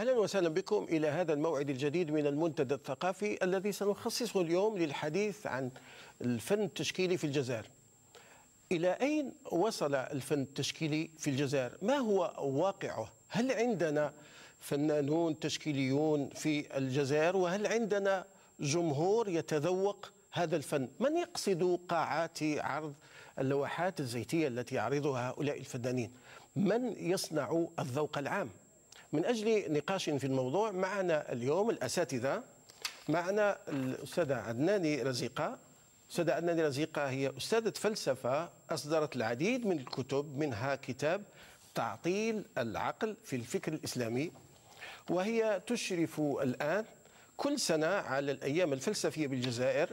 أهلا وسهلا بكم إلى هذا الموعد الجديد من المنتدى الثقافي الذي سنخصصه اليوم للحديث عن الفن التشكيلي في الجزائر. إلى أين وصل الفن التشكيلي في الجزائر؟ ما هو واقعه؟ هل عندنا فنانون تشكيليون في الجزائر؟ وهل عندنا جمهور يتذوق هذا الفن؟ من يقصد قاعات عرض اللوحات الزيتية التي يعرضها هؤلاء الفنانين؟ من يصنع الذوق العام؟ من أجل نقاش في الموضوع معنا اليوم الأساتذة. معنا الأستاذة عدناني رزيقة. أستاذة عدناني رزيقة هي أستاذة فلسفة، أصدرت العديد من الكتب، منها كتاب تعطيل العقل في الفكر الإسلامي، وهي تشرف الآن كل سنة على الأيام الفلسفية بالجزائر.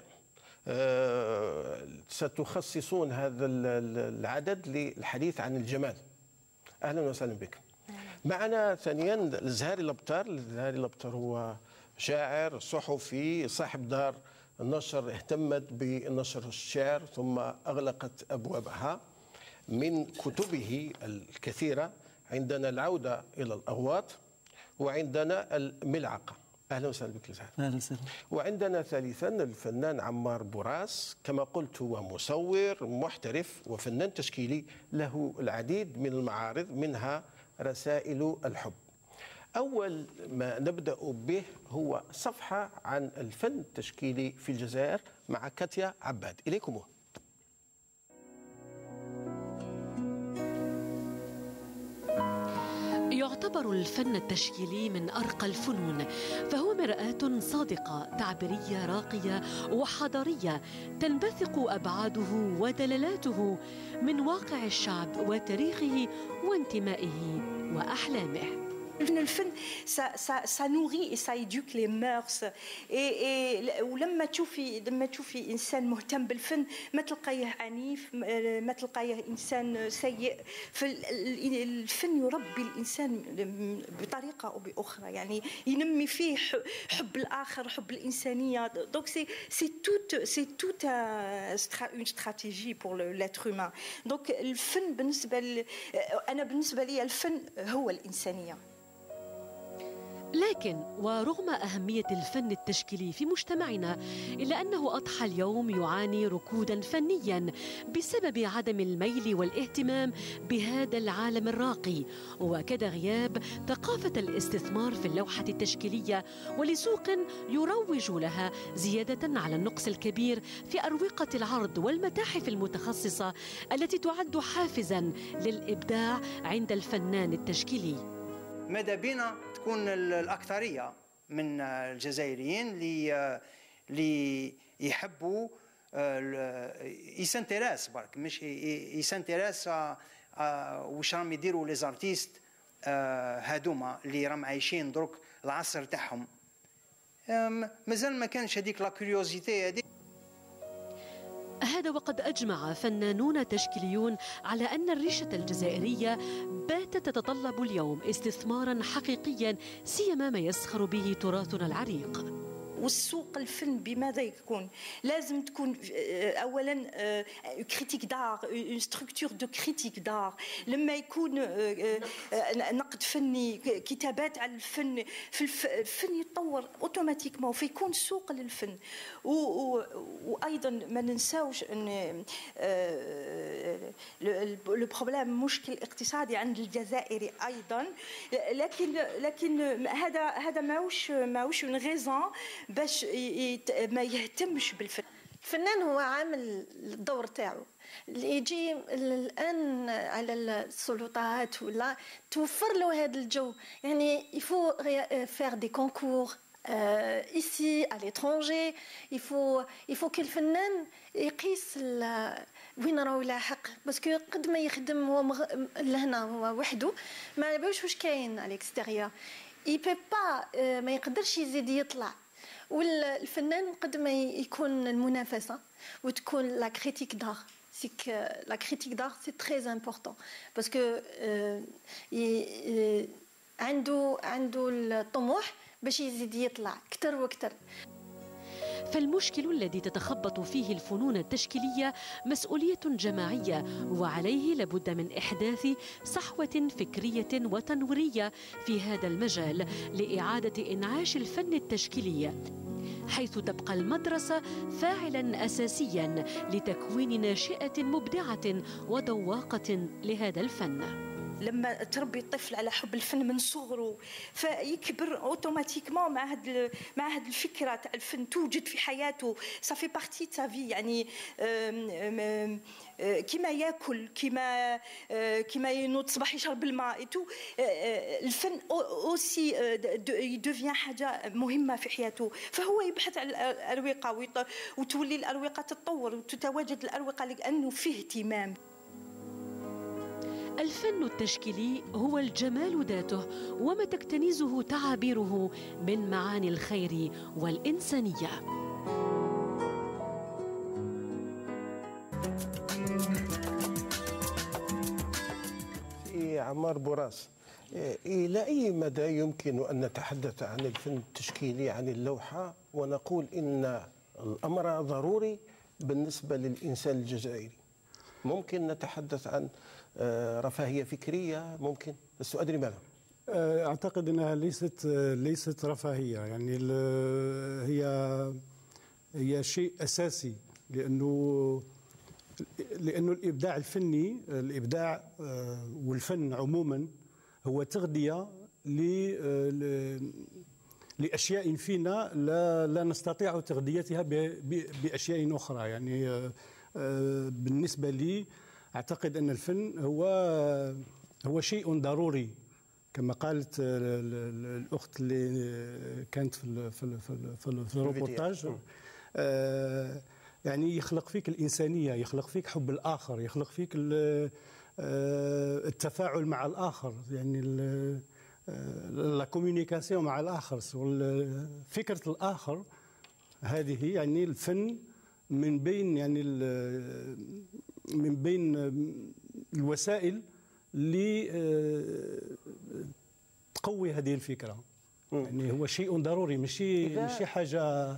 ستخصصون هذا العدد للحديث عن الجمال. أهلا وسهلا بك. معنا ثانيا الزهاري الأبتر. الزهاري الأبتر هو شاعر، صحفي، صاحب دار النشر، اهتمت بنشر الشعر ثم أغلقت أبوابها. من كتبه الكثيرة عندنا العودة إلى الأغواط، وعندنا الملعقة. أهلا وسهلا بك زهر. أهلا وسهلا. وعندنا ثالثا الفنان عمار بوراس، كما قلت هو مصور محترف وفنان تشكيلي، له العديد من المعارض منها رسائل الحب. أول ما نبدأ به هو صفحة عن الفن التشكيلي في الجزائر مع كاتيا عباد. إليكم. يعتبر الفن التشكيلي من أرقى الفنون، فهو مرآة صادقة تعبيرية راقية وحضارية تنبثق أبعاده ودللاته من واقع الشعب وتاريخه وانتمائه وأحلامه. الفن ça nourrit et ça éduque les mœurs ولما تشوفي انسان مهتم بالفن ما تلقايه عنيف، ما تلقايه انسان سيء. الفن يربي الانسان بطريقه او باخرى، يعني ينمي فيه حب الاخر، حب الانسانيه. دونك سي توت une stratégie pour l'être humain. دونك الفن بالنسبه لي الفن هو الانسانيه. لكن ورغم أهمية الفن التشكيلي في مجتمعنا، إلا أنه أضحى اليوم يعاني ركودا فنيا بسبب عدم الميل والاهتمام بهذا العالم الراقي، وكذا غياب ثقافة الاستثمار في اللوحة التشكيلية ولسوق يروج لها، زيادة على النقص الكبير في أروقة العرض والمتاحف المتخصصة التي تعد حافزا للإبداع عند الفنان التشكيلي. ماذا بينا تكون الأكثرية من الجزائريين اللي يحبوا يسانتيراس برك، مش يسانتيراس واش راهم يديروا لي زارتيست هادوما اللي راهم عايشين دروك العصر تاعهم. مازال ما كانش هذيك لا كوريوزيتي هذيك. هذا وقد أجمع فنانون تشكيليون على أن الريشة الجزائرية باتت تتطلب اليوم استثمارا حقيقيا، سيما ما يسخر به تراثنا العريق. والسوق الفن بماذا يكون؟ لازم تكون اولا كريتيك دار، اون ستركتور دو كريتيك دار. لما يكون نقد فني، كتابات على الفن، الفن يتطور اوتوماتيكمون، فيكون سوق للفن. وايضا ما ننساوش ان لو بروبليم مشكل اقتصادي عند الجزائري ايضا، لكن هذا ماهوش اون غيزون باش ما يهتمش بالفن. الفنان هو عامل الدور تاعو اللي يجي الان على السلطات ولا توفر له هذا الجو. يعني يفو فير دي كونكور ici à l'étranger. il faut que الفنان يقيس وين راهو لاحق، باسكو قد ما يخدم هو لهنا هو وحده ما على بالوش واش كاين على الاكستيريور. il peut pas ما يقدرش يزيد يطلع. والفنان قد ما يكون المنافسة وتكون لا كريتيك دار. لا كريتيك دار سي تري امبورطون باسكو عنده الطموح باش يزيد يطلع اكثر واكثر. فالمشكل الذي تتخبط فيه الفنون التشكيلية مسؤولية جماعية، وعليه لابد من إحداث صحوة فكرية وتنويرية في هذا المجال لإعادة إنعاش الفن التشكيلي، حيث تبقى المدرسة فاعلاً أساسياً لتكوين ناشئة مبدعة وذواقة لهذا الفن. لما تربي الطفل على حب الفن من صغره فيكبر اوتوماتيكمون مع هاد الفكره تاع الفن توجد في حياته، صافي بارتي تا في، يعني كيما ياكل، كيما ينوض صباح يشرب الماء تو، الفن اوسي يدوفيان حاجه مهمه في حياته. فهو يبحث عن الاروقه وتولي الاروقه تتطور وتتواجد الاروقه لانه فيه اهتمام. الفن التشكيلي هو الجمال ذاته وما تكتنزه تعابيره من معاني الخير والإنسانية. عمار بوراس، إلى أي مدى يمكن أن نتحدث عن الفن التشكيلي، عن اللوحة، ونقول إن الأمر ضروري بالنسبة للإنسان الجزائري؟ ممكن نتحدث عن رفاهية فكرية؟ ممكن، بس أدري ماذا. أعتقد أنها ليست رفاهية، يعني هي شيء أساسي، لأنه الإبداع الفني، الإبداع والفن عموما هو تغذية لأشياء فينا لا نستطيع تغذيتها بأشياء أخرى. يعني بالنسبة لي أعتقد أن الفن هو شيء ضروري، كما قالت الأخت اللي كانت في الروبورتاج. يعني يخلق فيك الإنسانية، يخلق فيك حب الآخر، يخلق فيك التفاعل مع الآخر، يعني لا كوميونيكاسيون مع الآخر، فكرة الآخر. هذه يعني الفن من بين الوسائل اللي تقوي هذه الفكرة. يعني هو شيء ضروري، ماشي حاجة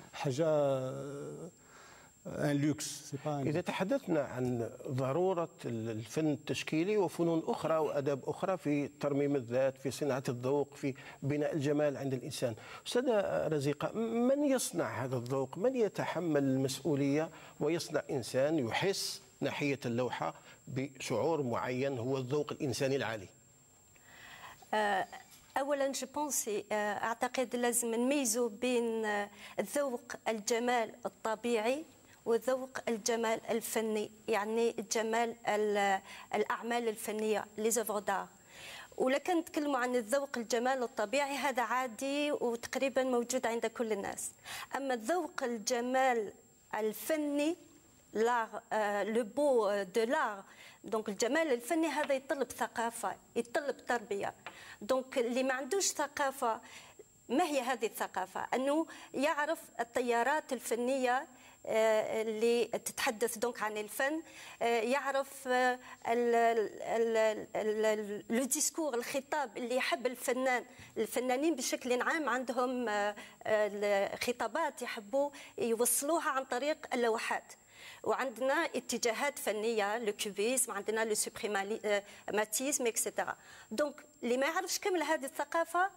ان لوكس. إذا تحدثنا عن ضرورة الفن التشكيلي وفنون أخرى وأداب أخرى في ترميم الذات، في صناعة الذوق، في بناء الجمال عند الإنسان، أستاذة رزيقة، من يصنع هذا الذوق؟ من يتحمل المسؤولية ويصنع إنسان يحس ناحية اللوحة بشعور معين هو الذوق الإنساني العالي؟ اولا اعتقد لازم نميزوا بين الذوق الجمال الطبيعي وذوق الجمال الفني، يعني جمال الاعمال الفنيه لي زوفر دار. ولكن نتكلموا عن الذوق الجمال الطبيعي هذا عادي وتقريبا موجود عند كل الناس. اما الذوق الجمال الفني، لو بو دو لار، دونك الجمال الفني هذا يطلب ثقافه، يطلب تربيه. دونك اللي ما عندوش ثقافه، ما هي هذه الثقافه؟ انه يعرف التيارات الفنيه اللي تتحدث دونك عن الفن، يعرف لو ديسكور، الخطاب اللي يحب الفنانين بشكل عام عندهم خطابات يحبوا يوصلوها عن طريق اللوحات. وعندنا اتجاهات فنيه، لو كوبيزم، عندنا لو سوبريماتيزم اكسترا. دونك اللي ما يعرفش كامل هذه الثقافه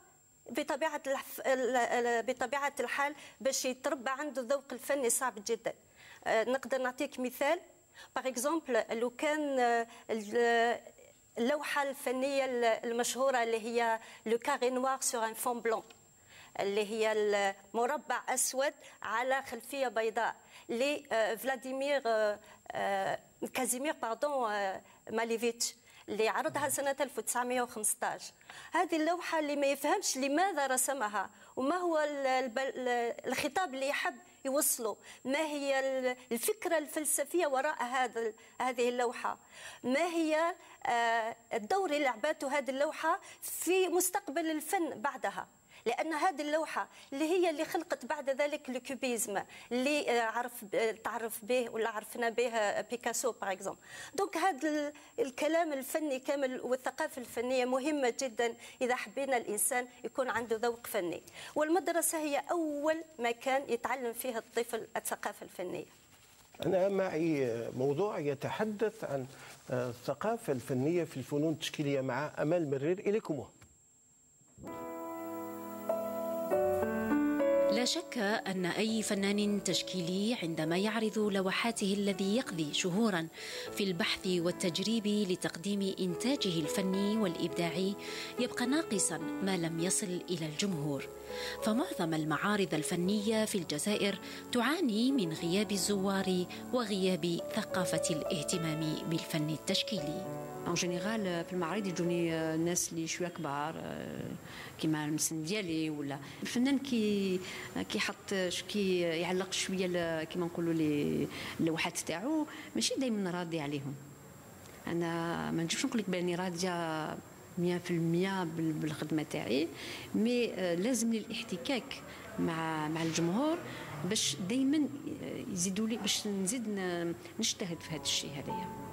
بطبيعه الحال باش يتربى عنده الذوق الفني صعب جدا. نقدر نعطيك مثال، باغ اكزومبل لو كان اللوحه الفنيه المشهوره اللي هي لو كاري نوار سور ان فون بلون، اللي هي المربع اسود على خلفيه بيضاء، لفلاديمير كازيمير ماليفيتش، اللي عرضها سنة 1915. هذه اللوحة اللي ما يفهمش لماذا رسمها وما هو الخطاب اللي يحب يوصله، ما هي الفكرة الفلسفية وراء هذه اللوحة، ما هي الدور اللي لعبته هذه اللوحة في مستقبل الفن بعدها. لأن هذه اللوحة اللي خلقت بعد ذلك الكوبيزم اللي تعرف به ولا عرفنا به بيكاسو باغ اكزومبل. دونك هذا الكلام الفني كامل والثقافة الفنية مهمة جدا إذا حبينا الإنسان يكون عنده ذوق فني، والمدرسة هي أول مكان يتعلم فيه الطفل الثقافة الفنية. أنا معي موضوع يتحدث عن الثقافة الفنية في الفنون التشكيلية مع أمال مرير. إليكم. لا شك أن أي فنان تشكيلي عندما يعرض لوحاته الذي يقضي شهورا في البحث والتجريب لتقديم إنتاجه الفني والإبداعي يبقى ناقصا ما لم يصل إلى الجمهور. فمعظم المعارض الفنية في الجزائر تعاني من غياب الزوار وغياب ثقافة الاهتمام بالفن التشكيلي. ان جينيرال في المعارض يجوني الناس اللي شويه كبار كيما المسن ديالي، ولا الفنان كيحط كي يعلق شويه كيما نقولوا لي اللوحات تاعو ماشي دائما راضي عليهم. انا ما نجمش نقول لك باني راضيه 100% بالخدمه تاعي، مي لازم لي الاحتكاك مع الجمهور باش دائما يزيدوا لي باش نزيد نجتهد في هذا الشيء هذايا.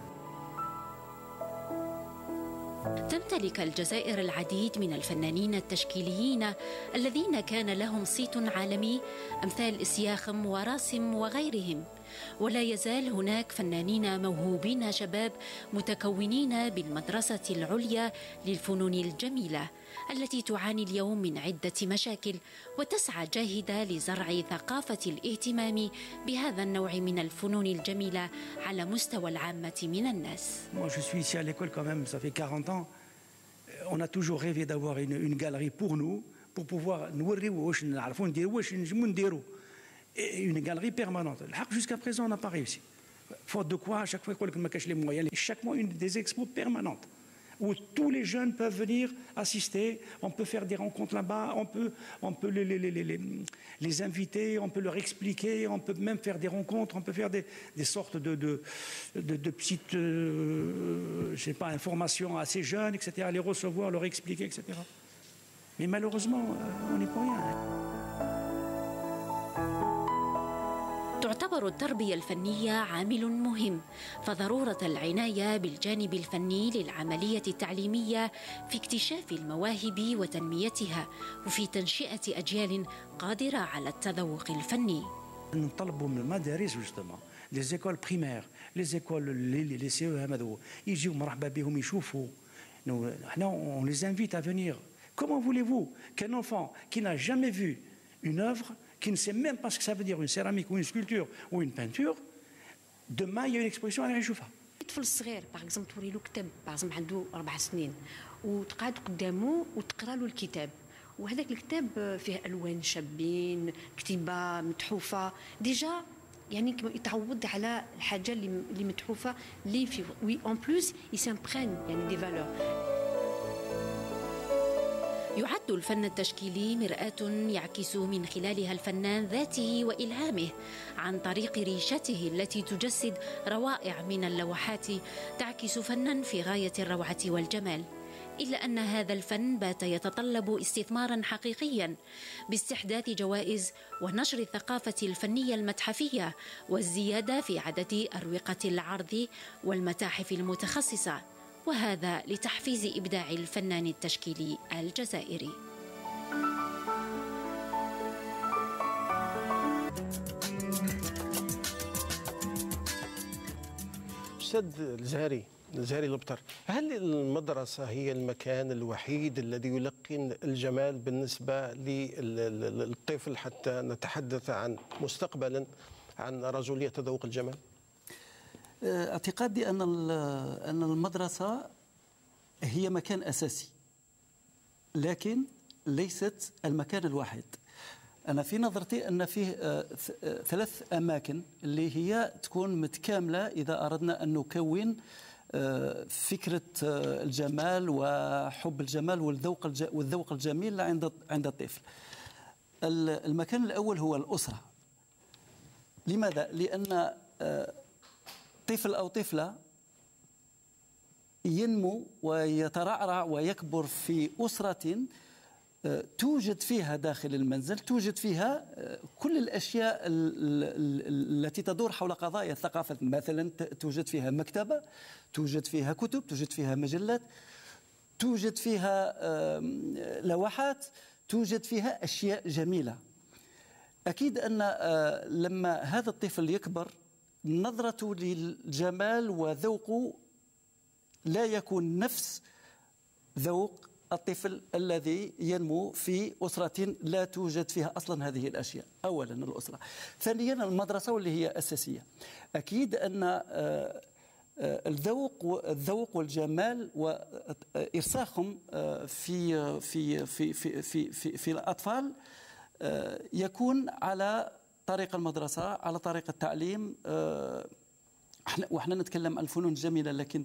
تمتلك الجزائر العديد من الفنانين التشكيليين الذين كان لهم صيت عالمي أمثال إسياخم وراسم وغيرهم، ولا يزال هناك فنانين موهوبين شباب متكونين بالمدرسة العليا للفنون الجميلة التي تعاني اليوم من عدة مشاكل وتسعى جاهدة لزرع ثقافة الاهتمام بهذا النوع من الفنون الجميلة على مستوى العامة من الناس. Moi je suis ici à l'école quand même, ça fait 40 ans. On a toujours rêvé d'avoir une galerie pour nous, pour pouvoir نوريو واش نعرفوا نديروا واش نجموا نديروا. Une galerie permanente. Jusqu'à présent on n'a pas réussi. Faute de quoi à chaque fois يقول لك ما كاش les moyens. Chaque mois une des expos permanentes où tous les jeunes peuvent venir assister, on peut faire des rencontres là-bas, on peut les inviter, on peut leur expliquer, on peut même faire des rencontres, on peut faire des sortes de petites je sais pas, informations à ces jeunes, etc., les recevoir, leur expliquer, etc. Mais malheureusement, on n'est pour rien. تعتبر التربية الفنية عامل مهم، فضرورة العناية بالجانب الفني للعملية التعليمية في اكتشاف المواهب وتنميتها وفي تنشئة أجيال قادرة على التذوق الفني. نطلبوا من المدارس justement les écoles primaires, les écoles les CEM هذو يجيو مرحبا بهم يشوفوا. احنا on les invite à venir. Comment voulez-vous qu'un enfant qui n'a jamais vu une œuvre, qui ne sait même pas ce que ça veut dire une céramique ou une sculpture ou une peinture, demain il y a une exposition à يشوفها. الطفل الصغير باغ اكزومبل توري له كتاب باغ اكزومبل عنده 4 سنين وتقعد قدامه وتقرا له الكتاب، وهذاك الكتاب فيه الوان شابين، كتيبه متحوفه ديجا، يعني يتعود على الحاجه اللي متحوفه اللي في وي اون بلوس يسامبرين يعني دي فالور. يعد الفن التشكيلي مرآة يعكس من خلالها الفنان ذاته وإلهامه عن طريق ريشته التي تجسد روائع من اللوحات تعكس فنا في غاية الروعة والجمال. إلا أن هذا الفن بات يتطلب استثمارا حقيقيا باستحداث جوائز ونشر الثقافة الفنية المتحفية والزيادة في عدد أروقة العرض والمتاحف المتخصصة، وهذا لتحفيز إبداع الفنان التشكيلي الجزائري. أستاذ الزهري لبتر، هل المدرسة هي المكان الوحيد الذي يلقن الجمال بالنسبة للطفل حتى نتحدث عن مستقبلا عن رجل يتذوق الجمال؟ اعتقادي أن المدرسة هي مكان أساسي، لكن ليست المكان الوحيد. أنا في نظرتي أن فيه 3 أماكن اللي هي تكون متكاملة إذا أردنا أن نكون فكرة الجمال وحب الجمال والذوق الجميل عند الطفل. المكان الأول هو الأسرة. لماذا؟ لأن طفل أو طفلة ينمو ويترعرع ويكبر في أسرة توجد فيها داخل المنزل، توجد فيها كل الأشياء التي تدور حول قضايا الثقافة. مثلا توجد فيها مكتبة، توجد فيها كتب، توجد فيها مجلات، توجد فيها لوحات، توجد فيها أشياء جميلة. أكيد أن لما هذا الطفل يكبر نظرته للجمال وذوقه لا يكون نفس ذوق الطفل الذي ينمو في أسرة لا توجد فيها أصلا هذه الأشياء. أولا الأسرة، ثانيا المدرسة واللي هي أساسية. أكيد أن الذوق والجمال وإرساخهم في في في في في في, في الأطفال يكون على طريق المدرسة، على طريق التعليم. وإحنا نتكلم عن الفنون الجميلة، لكن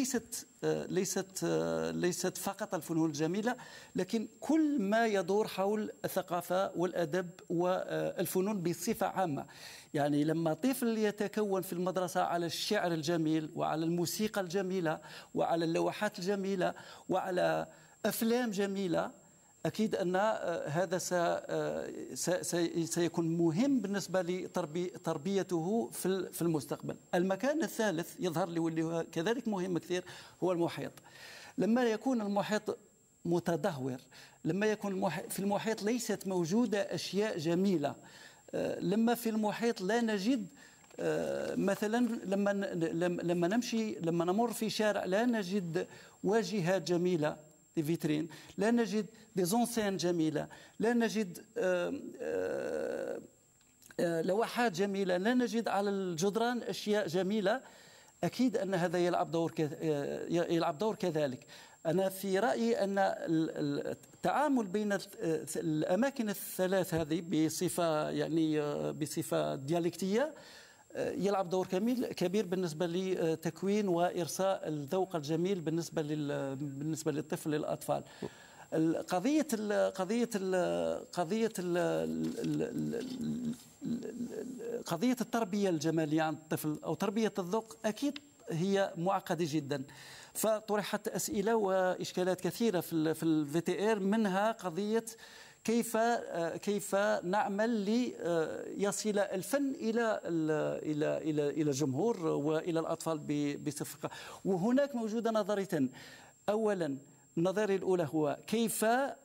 ليست فقط الفنون الجميلة، لكن كل ما يدور حول الثقافة والأدب والفنون بصفة عامة. يعني لما طفل يتكون في المدرسة على الشعر الجميل وعلى الموسيقى الجميلة وعلى اللوحات الجميلة وعلى أفلام جميلة، أكيد أن هذا سيكون مهم بالنسبة لتربيته في المستقبل. المكان الثالث يظهر لي واللي هو كذلك مهم كثير هو المحيط. لما يكون المحيط متدهور، لما يكون في المحيط ليست موجودة أشياء جميلة، لما في المحيط لا نجد مثلا لما نمر في شارع لا نجد واجهات جميلة، دي فيترين، لا نجد دي زونسين جميلة، لا نجد لوحات جميلة، لا نجد على الجدران أشياء جميلة. أكيد أن هذا يلعب دور كذلك. أنا في رأيي أن التعامل بين الأماكن الثلاث هذه بصفة ديالكتية يلعب دور كبير بالنسبة لتكوين وإرساء الذوق الجميل بالنسبة للطفل للأطفال. قضية التربية الجمالية عند الطفل أو تربية الذوق أكيد هي معقدة جدا، فطرحت أسئلة وإشكالات كثيرة في الVTR، منها قضية كيف نعمل ليصل الفن إلى الجمهور وإلى الأطفال بصفة. وهناك موجودة نظريتين. أولا النظرية الأولى هو كيف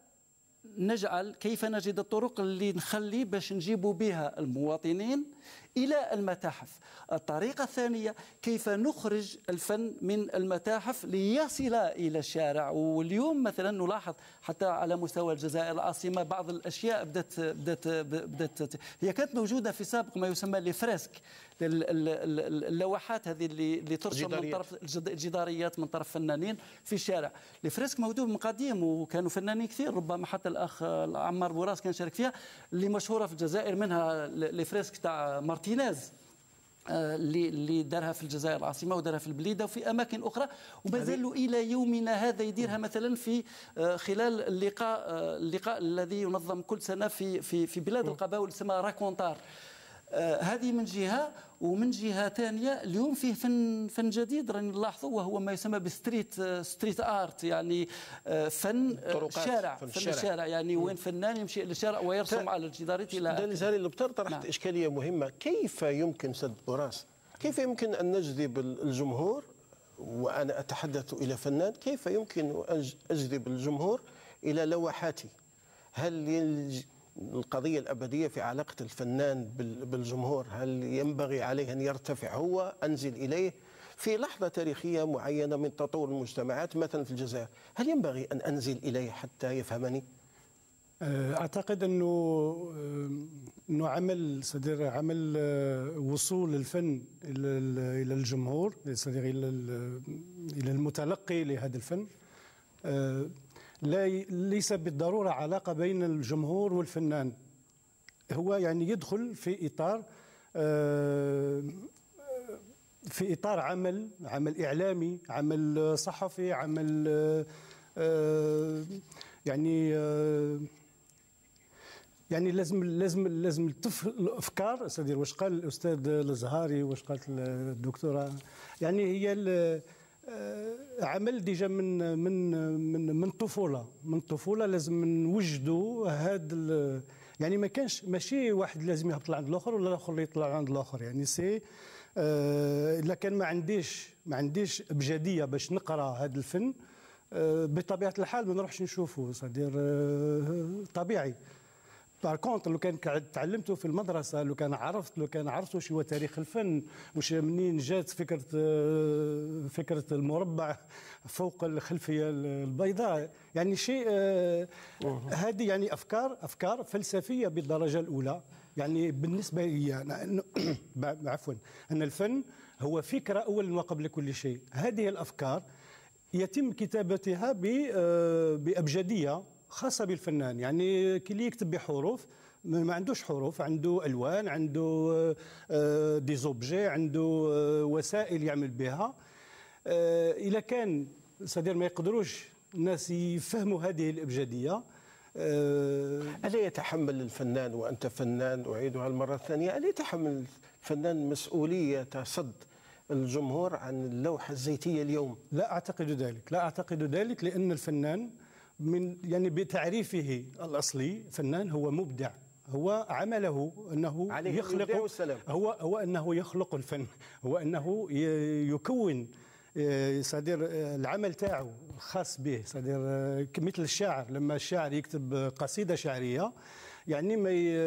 نجد الطرق اللي نخلي باش نجيبوا بها المواطنين إلى المتاحف. الطريقة الثانية كيف نخرج الفن من المتاحف ليصل إلى الشارع. واليوم مثلا نلاحظ حتى على مستوى الجزائر العاصمة بعض الأشياء بدأت هي كانت موجودة في سابق ما يسمى لفريسك، اللوحات هذه اللي ترسم من طرف الجداريات من طرف فنانين في الشارع. الفريسك موجود من قديم وكانوا فنانين كثير، ربما حتى الأخ عمار بوراس كان شارك فيها، اللي مشهورة في الجزائر منها الفريسك تاع مارتينيز اللي دارها في الجزائر العاصمة ودارها في البليدة وفي أماكن أخرى، وما زالوا إلى يومنا هذا يديرها مثلا في خلال اللقاء الذي ينظم كل سنة في بلاد القبائل اسمها راكونتار. هذه من جهة، ومن جهة ثانية اليوم فيه فن جديد راني نلاحظه، وهو ما يسمى ستريت ارت، يعني فن الشارع، فن الشارع، يعني وين فنان يمشي الى الشارع ويرسم على الجدارات الى داني البتر طرحت إشكالية مهمة. كيف يمكن سد بوراس، كيف يمكن أن نجذب الجمهور، وأنا أتحدث إلى فنان، كيف يمكن أن أجذب الجمهور إلى لوحاتي؟ هل القضية الأبدية في علاقة الفنان بالجمهور، هل ينبغي عليه أن يرتفع هو، أنزل إليه في لحظة تاريخية معينة من تطور المجتمعات مثلا في الجزائر، هل ينبغي أن أنزل إليه حتى يفهمني؟ أعتقد أنه عمل وصول الفن إلى الجمهور، إلى المتلقي لهذا الفن، ليس بالضرورة علاقة بين الجمهور والفنان. هو يعني يدخل في إطار عمل إعلامي، عمل صحفي، عمل يعني لازم الافكار. واش قال الاستاذ الزهاري، واش قالت الدكتوره، يعني هي عمل ديجا من الطفوله لازم نوجدوا هذا، يعني ما كانش ماشي واحد لازم يهبط عند الاخر ولا الاخر اللي يطلع عند الاخر، يعني سي الا كان ما عنديش ابجديه باش نقرا هذا الفن بطبيعه الحال ما نروحش نشوفه، صدير طبيعي. بار كونت لو كان تعلمته في المدرسه، لو كان عرفت واش هو تاريخ الفن، واش منين جات فكره المربع فوق الخلفيه البيضاء، يعني شيء هذه يعني افكار فلسفيه بالدرجه الاولى. يعني بالنسبه لي عفوا ان الفن هو فكره اولا وقبل كل شيء. هذه الافكار يتم كتابتها بابجديه خاصه بالفنان، يعني كي اللي يكتب بحروف ما عندوش حروف، عنده الوان، عنده دي زوبجي، عنده وسائل يعمل بها. اذا كان صدير ما يقدروش الناس يفهموا هذه الابجديه، ألا يتحمل الفنان، وأنت فنان أعيدها المرة الثانية، ألا يتحمل الفنان مسؤولية صد الجمهور عن اللوحة الزيتية اليوم؟ لا أعتقد ذلك، لأن الفنان يعني بتعريفه الأصلي فنان هو مبدع، هو عمله أنه يخلق، هو أنه يخلق الفن، هو أنه يكون صدير العمل تاعو خاص به، صدير مثل الشاعر لما الشاعر يكتب قصيدة شعرية، يعني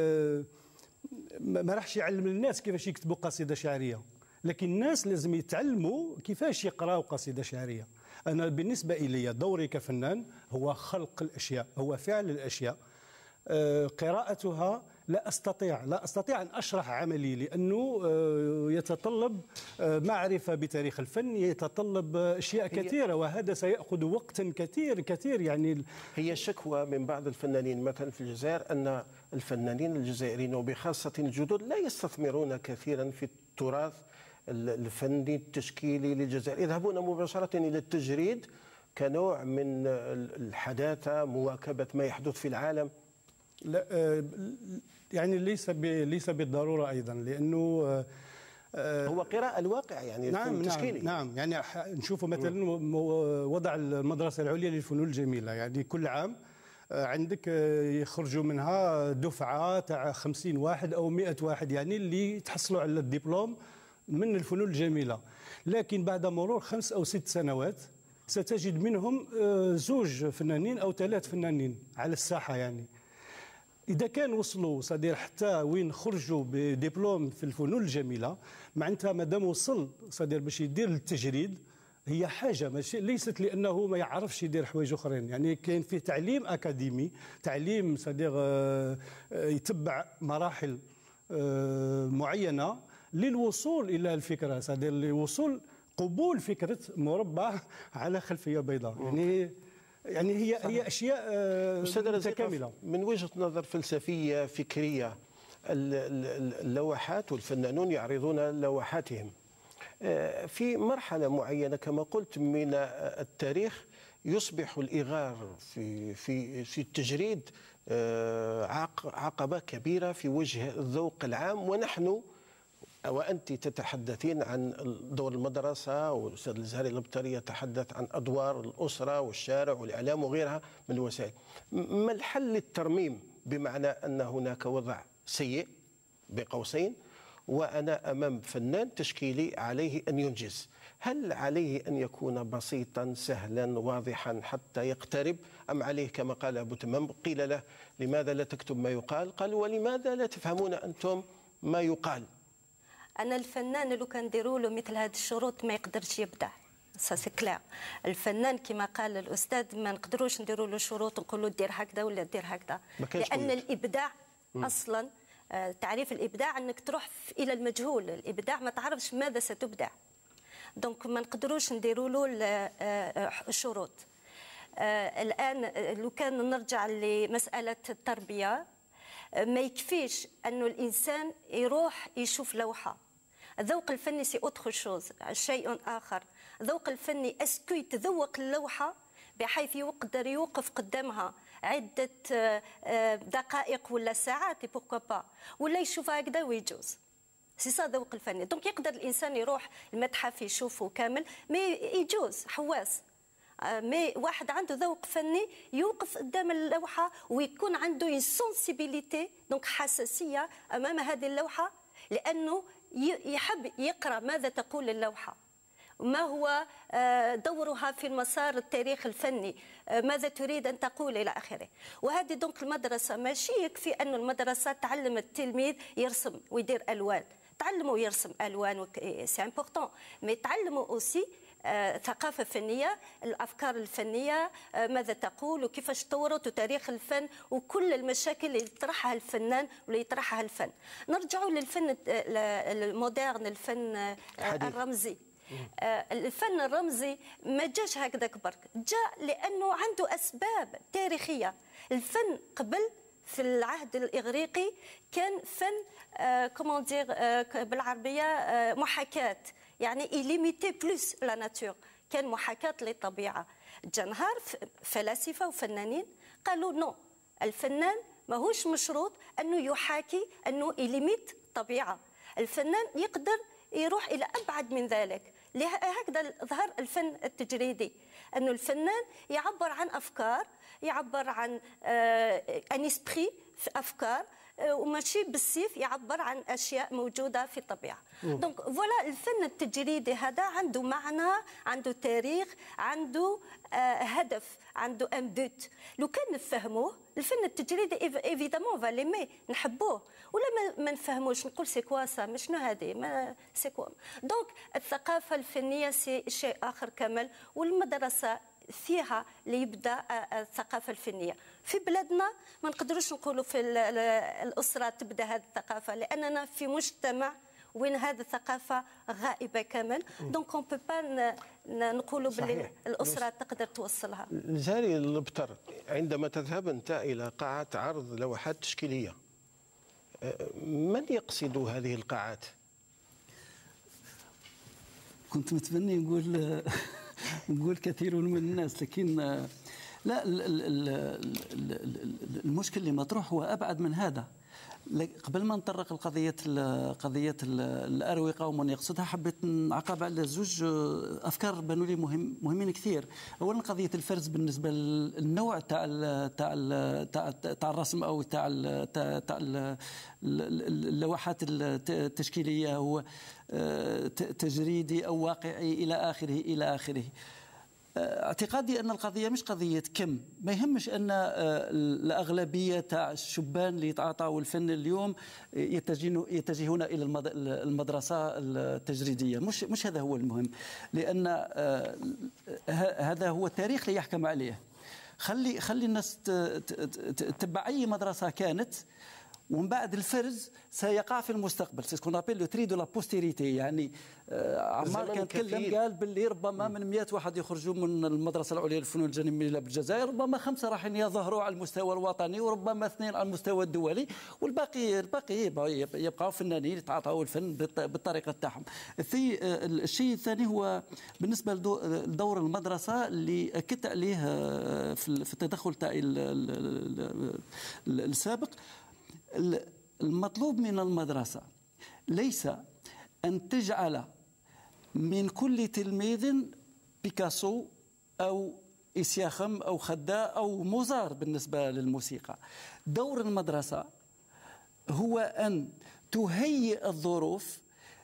ما راحش يعلم الناس كيفاش يكتبوا قصيدة شعرية، لكن الناس لازم يتعلموا كيفاش يقراوا قصيدة شعرية. أنا بالنسبة إلي دوري كفنان هو خلق الأشياء، هو فعل الأشياء. قراءتها لا أستطيع أن أشرح عملي، لأنه يتطلب معرفة بتاريخ الفن، يتطلب أشياء كثيرة، وهذا سيأخذ وقتا كثير يعني. هي شكوى من بعض الفنانين مثلا في الجزائر أن الفنانين الجزائريين وبخاصة الجدد لا يستثمرون كثيرا في التراث الفني التشكيلي للجزائر، يذهبون مباشرة إلى التجريد كنوع من الحداثة، مواكبة ما يحدث في العالم. لا يعني ليس بالضرورة أيضا، لأنه هو قراءة الواقع يعني التشكيلي. نعم يعني نشوفوا مثلا وضع المدرسة العليا للفنون الجميلة، يعني كل عام عندك يخرجوا منها دفعة تاع 50 واحد أو 100 واحد، يعني اللي يتحصلوا على الدبلوم من الفنون الجميلة، لكن بعد مرور 5 أو 6 سنوات ستجد منهم 2 فنانين أو 3 فنانين على الساحة. يعني إذا كان وصلوا صدير حتى وين خرجوا بدبلوم في الفنون الجميلة، معناتها مادام وصل صدير باش يدير التجريد، هي حاجة ماشي ليست لأنه ما يعرفش يدير حوايج أخرين، يعني كاين فيه تعليم أكاديمي، تعليم صدير يتبع مراحل معينة للوصول إلى الفكرة، صدير للوصول قبول فكرة مربع على خلفية بيضاء. يعني هي اشياء متكامله من وجهه نظر فلسفيه فكريه. اللوحات والفنانون يعرضون لوحاتهم في مرحله معينه كما قلت من التاريخ، يصبح الإغار في التجريد عقبه كبيره في وجه الذوق العام. ونحن وأنت تتحدثين عن دور المدرسة، والأستاذ الزهري الابتري يتحدث عن أدوار الأسرة والشارع والإعلام وغيرها من الوسائل. ما الحل للترميم؟ بمعنى أن هناك وضع سيء بقوسين، وأنا أمام فنان تشكيلي عليه أن ينجز. هل عليه أن يكون بسيطا سهلا واضحا حتى يقترب، أم عليه كما قال أبو تمام قيل له لماذا لا تكتب ما يقال؟ قال ولماذا لا تفهمون أنتم ما يقال؟ أنا الفنان لو كان نديروا له مثل هذه الشروط ما يقدرش يبدع. سا كلير. الفنان كما قال الأستاذ ما نقدروش نديروا له شروط نقولوا دير هكذا ولا دير هكذا، لأن الإبداع أصلا تعريف الإبداع أنك تروح إلى المجهول. الإبداع ما تعرفش ماذا ستبدع، دونك ما نقدروش نديروا له شروط. الآن لو كان نرجع لمسألة التربية، ما يكفيش أنه الإنسان يروح يشوف لوحة. الذوق الفني سي أوتر شوز، شيء آخر. الذوق الفني أسكو يتذوق اللوحة بحيث يقدر يوقف قدامها عدة دقائق ولا ساعات بوركوا با، ولا يشوفها هكذا ويجوز. سي سا ذوق الفني. دونك يقدر الانسان يروح المتحف يشوفه كامل، مي يجوز حواس. مي واحد عنده ذوق فني يوقف قدام اللوحه ويكون عنده اون سونسيبيليتي، دونك حساسيه امام هذه اللوحه، لانه يحب يقرا ماذا تقول اللوحه، ما هو دورها في المسار التاريخ الفني، ماذا تريد أن تقول إلى آخره. وهذه دونك المدرسة ماشي يكفي أن المدرسة تعلم التلميذ يرسم ويدير ألوان، تعلموا يرسم ألوان سي امبورطون، مي تعلموا أوسي ثقافة فنية، الأفكار الفنية ماذا تقول وكيفاش تورط وتاريخ الفن وكل المشاكل اللي يطرحها الفنان واللي يطرحها الفن. نرجعوا للفن المودرن، الفن الرمزي. الفن الرمزي ما جاش هكذاك برك، جاء لأنه عنده أسباب تاريخية. الفن قبل في العهد الإغريقي كان فن كومون دير بالعربية محاكاة، يعني إليميتي بلوس لا ناتور، كان محاكاة للطبيعة. جا نهار فلاسفة وفنانين قالوا نو، الفنان ماهوش مشروط أنه يحاكي أنه إليميت طبيعة، الفنان يقدر يروح إلى أبعد من ذلك. هكذا ظهر الفن التجريدي، أنه الفنان يعبر عن أفكار، يعبر عن ان اسبري في أفكار، وماشي بالسيف يعبر عن أشياء موجودة في الطبيعة. دونك فوالا الفن التجريدي هذا عنده معنى، عنده تاريخ، عنده هدف، عنده ان بوت. لو كان نفهموه الفن التجريدي ايفيدامون فاليمي نحبوه، ولا ما نفهموش نقول سي كوا سا، ما شنو هذه، ما سي كوا. دونك الثقافة الفنية سي شيء آخر كامل، والمدرسة فيها ليبدا الثقافه الفنيه. في بلادنا ما نقدروش نقولوا في الاسره تبدا هذه الثقافه، لاننا في مجتمع وين هذه الثقافه غائبه كامل. دونك اون بو با نقولوا باللي الاسره تقدر توصلها. جاري البتر، عندما تذهب انت الى قاعه عرض لوحات تشكيليه، من يقصد هذه القاعات؟ كنت متمني نقول كثير من الناس، لكن لا، المشكل اللي مطروح هو أبعد من هذا. قبل ما نطرق قضية الأروقة ومن يقصدها، حبيت نعقب على زوج أفكار بانوا لي مهمين كثير. أولا قضية الفرز بالنسبة للنوع تاع الرسم أو تاع اللوحات التشكيلية، هو تجريدي أو واقعي إلى آخره. اعتقادي أن القضية مش قضية كم، ما يهمش أن الأغلبية تاع الشبان اللي يتعاطوا الفن اليوم يتجهون إلى المدرسة التجريدية، مش هذا هو المهم، لأن هذا هو التاريخ اللي يحكم عليه. خلي الناس تتبع أي مدرسة كانت، ومن بعد الفرز سيقع في المستقبل، سي سكون ابيل لو تري دو لا بوستيريتي. يعني عمار كان تكلم قال باللي ربما من 100 واحد يخرجوا من المدرسه العليا للفنون الجميله بالجزائر، ربما 5 راح يظهروا على المستوى الوطني، وربما 2 على المستوى الدولي، والباقي يبقوا فنانين يتعاطوا الفن بالطريقه تاعهم. الشيء الثاني هو بالنسبه لدور المدرسه اللي اكدت عليه في التدخل تاعي السابق. المطلوب من المدرسة ليس أن تجعل من كل تلميذ بيكاسو أو إسياخم أو خداء أو موزار بالنسبة للموسيقى. دور المدرسة هو أن تهيئ الظروف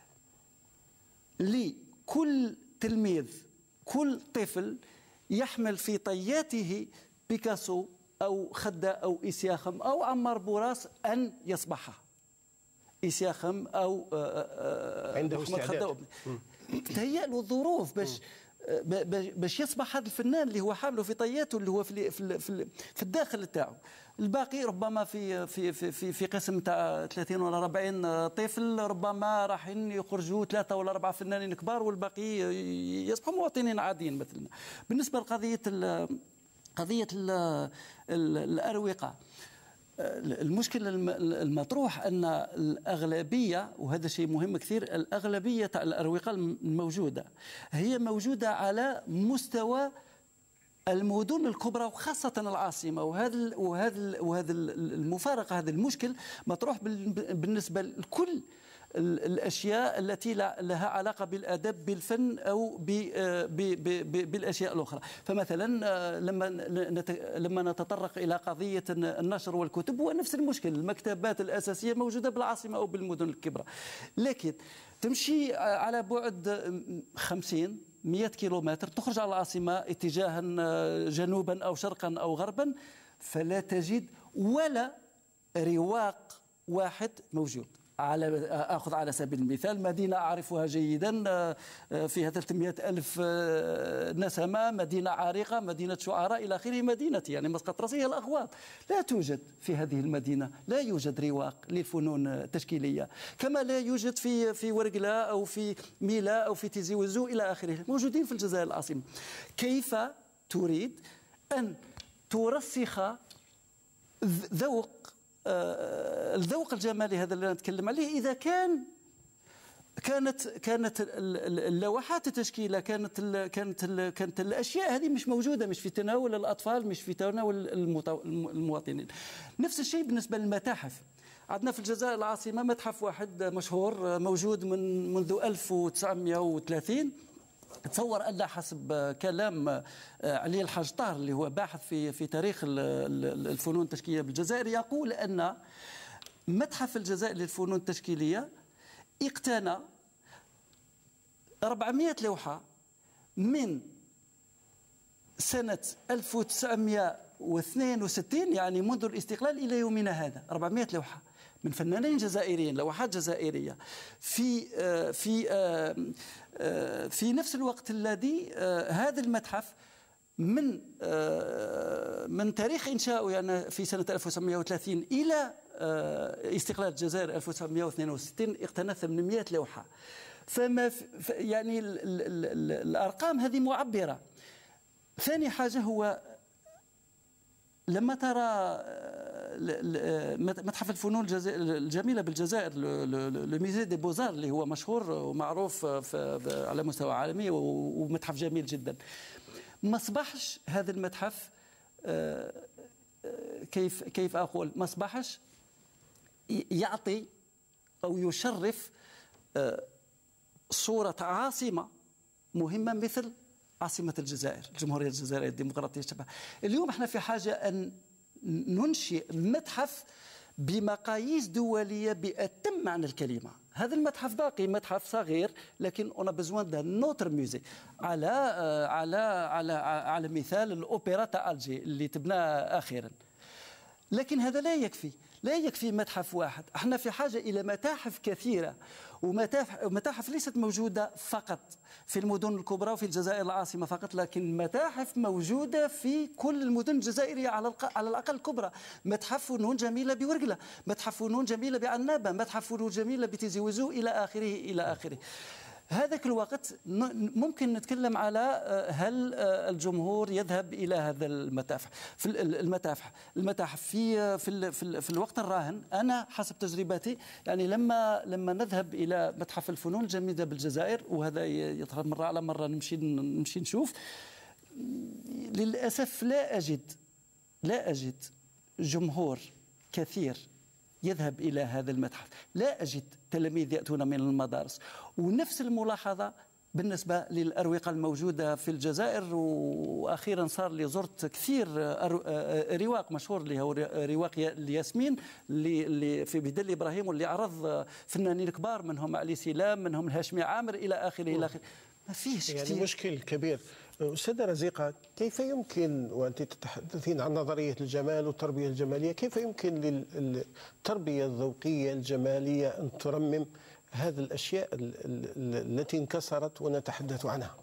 لكل تلميذ، كل طفل يحمل في طياته بيكاسو أو خداء أو إسياخم أو عمار بوراس أن يصبحها إسياخم أو عنده استعداد. تهيأ له الظروف باش يصبح هذا الفنان اللي هو حامله في طياته، اللي هو في الداخل تاعو. الباقي ربما في قسم تاع 30 ولا 40 طفل ربما راح يخرجوا 3 ولا 4 فنانين كبار، والباقي يصبحوا مواطنين عاديين مثلنا. بالنسبة لقضية الأروقة، المشكلة المطروح أن الأغلبية، وهذا شيء مهم كثير، الأغلبية تاع الأروقة الموجودة هي موجودة على مستوى المدن الكبرى وخاصة العاصمة، وهذا المفارقة، هذا المشكل مطروح بالنسبة لكل الأشياء التي لها علاقة بالأدب بالفن أو بالأشياء الأخرى. فمثلا لما نتطرق إلى قضية النشر والكتب هو نفس المشكل، المكتبات الأساسية موجودة بالعاصمة أو بالمدن الكبرى، لكن تمشي على بعد 50-100 كيلومتر تخرج على العاصمة اتجاها جنوبا أو شرقا أو غربا فلا تجد ولا رواق واحد موجود. أخذ على سبيل المثال مدينة أعرفها جيدا فيها 300 ألف نسمة، مدينة عريقة، مدينة شعراء إلى آخره، مدينتي يعني مسقط راسي هي الأغواط. لا توجد في هذه المدينة، لا يوجد رواق للفنون التشكيلية، كما لا يوجد في ورقلة أو في ميلا أو في تيزي وزو إلى آخره، موجودين في الجزائر العاصمة. كيف تريد أن ترسخ الذوق الجمالي هذا اللي نتكلم عليه إذا كانت اللوحات التشكيله كانت الاشياء هذه مش موجوده، مش في تناول الاطفال، مش في تناول المواطنين. نفس الشيء بالنسبه للمتاحف. عندنا في الجزائر العاصمه متحف واحد مشهور موجود منذ 1930. تصور أن حسب كلام علي الحاج طاهر اللي هو باحث في تاريخ الفنون التشكيلية بالجزائر، يقول أن متحف الجزائر للفنون التشكيلية اقتنى 400 لوحة من سنة 1962 يعني منذ الاستقلال إلى يومنا هذا. 400 لوحة من فنانين جزائريين، لوحات جزائرية في نفس الوقت الذي هذا المتحف من تاريخ إنشائه يعني في سنة 1930 إلى استقلال الجزائر 1962 اقتنى 800 لوحة. فما يعني الأرقام هذه معبرة. ثاني حاجة هو لما ترى متحف الفنون الجميلة بالجزائر الميزي دي بوزار اللي هو مشهور ومعروف على مستوى عالمي ومتحف جميل جدا، ما اصبحش هذا المتحف كيف أقول ما اصبحش يعطي أو يشرف صورة عاصمة مهمة مثل عاصمة الجزائر، الجمهورية الجزائرية الديمقراطية الشباب. اليوم احنا في حاجة أن ننشئ متحف بمقاييس دولية بأتم معنى الكلمة. هذا المتحف باقي متحف صغير، لكن أنا بزوان ده نوتر ميوزي على مثال الأوبرا تاع ألجي اللي تبنى أخيرا. لكن هذا لا يكفي متحف واحد. احنا في حاجة إلى متاحف كثيرة، ومتاحف ليست موجودة فقط في المدن الكبرى وفي الجزائر العاصمة فقط، لكن متاحف موجودة في كل المدن الجزائرية على الأقل الكبرى. متحف فنون جميلة بورقلة، متحف فنون جميلة بعنابة، متحف فنون جميلة بتيزي وزو إلى آخره. هذاك الوقت ممكن نتكلم على هل الجمهور يذهب إلى هذا المتاحف في الوقت الراهن. أنا حسب تجربتي يعني لما نذهب إلى متحف الفنون الجميلة بالجزائر، وهذا يظهر مرة على مرة نمشي نشوف، للأسف لا أجد جمهور كثير يذهب إلى هذا المتحف، لا أجد تلاميذ يأتون من المدارس. ونفس الملاحظة بالنسبة للأروقة الموجودة في الجزائر. وأخيرا صار لي زرت كثير رواق مشهور اللي هو رواق الياسمين اللي في بدل إبراهيم، واللي عرض فنانين كبار منهم علي سلام، منهم الهاشمي عامر إلى آخره. ما فيش يعني كثير. مشكل كبير. أستاذة رزيقة، كيف يمكن وأنت تتحدثين عن نظرية الجمال والتربية الجمالية، كيف يمكن للتربية الذوقية الجمالية أن ترمم هذه الأشياء التي انكسرت ونتحدث عنها؟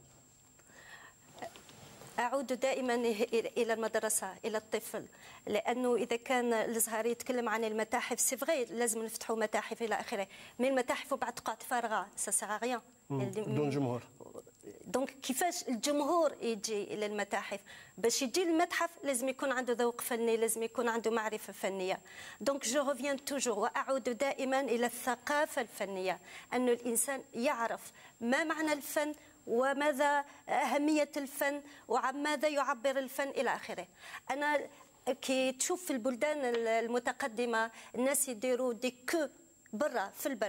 أعود دائما إلى المدرسة، إلى الطفل، لأنه إذا كان الزهر يتكلم عن المتاحف سي فغي لازم نفتحوا متاحف إلى آخره، من المتاحف وبعد قاعات فارغة سا سيغ ريان بدون جمهور. دونك كيفاش الجمهور يجي إلى المتاحف؟ باش يجي للمتحف لازم يكون عنده ذوق فني، لازم يكون عنده معرفة فنية. دونك جو ريفيان توجور وأعود دائما إلى الثقافة الفنية، أن الإنسان يعرف ما معنى الفن وماذا أهمية الفن وعن ماذا يعبر الفن إلى آخره. أنا كي تشوف في البلدان المتقدمة الناس يديروا دي كو برا في البرد،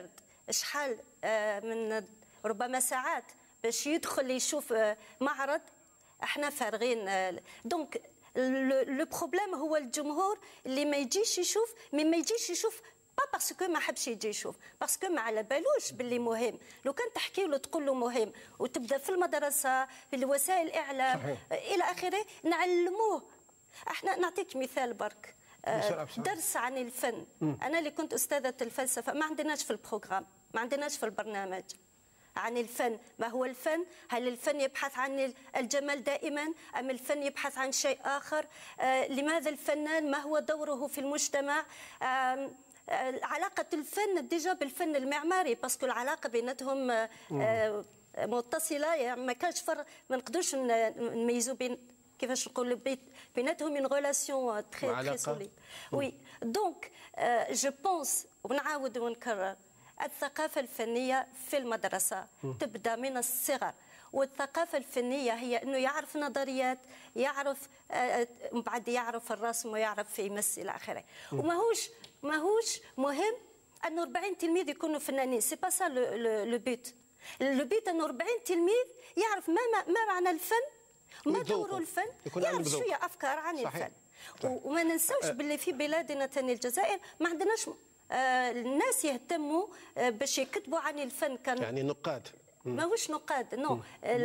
شحال من ربما ساعات باش يدخل يشوف معرض، احنا فارغين. دونك لو بروبليم هو الجمهور اللي ما يجيش يشوف، ما يجيش يشوف با باسكو ما حبش يجي يشوف، باسكو ما على بالوش باللي مهم. لو كان تحكي له تقول له مهم وتبدا في المدرسه في وسائل الاعلام الى اخره نعلموه. احنا نعطيك مثال برك، درس عن الفن. انا اللي كنت استاذه الفلسفه ما عندناش في البروغرام، ما عندناش في البرنامج عن الفن. ما هو الفن؟ هل الفن يبحث عن الجمال دائما أم الفن يبحث عن شيء آخر؟ لماذا الفنان؟ ما هو دوره في المجتمع؟ علاقة الفن ديجا بالفن المعماري، باسكو العلاقة بيناتهم متصلة، يعني ما كانش فرق، ما نقدرش نميزوا بين كيفاش نقولوا بيناتهم اون ريلاسيون تري سوليد. وي دونك جو بونس، ونعاود ونكرر، الثقافة الفنية في المدرسة تبدأ من الصغر. والثقافة الفنية هي أنه يعرف نظريات، يعرف بعد يعرف الرسم ويعرف يمثل إلى آخره. وماهوش مهم أنه 40 تلميذ يكونوا فنانين، سي با سا لو بيت. لو بيت أنه 40 تلميذ يعرف ما معنى الفن، ما دور الفن، يعرف شوية أفكار عن الفن. وما ننسوش باللي في بلادنا تاني الجزائر ما عندناش الناس يهتموا باش يكتبوا عن الفن، كان يعني نقاد، ماهوش نقاد، نو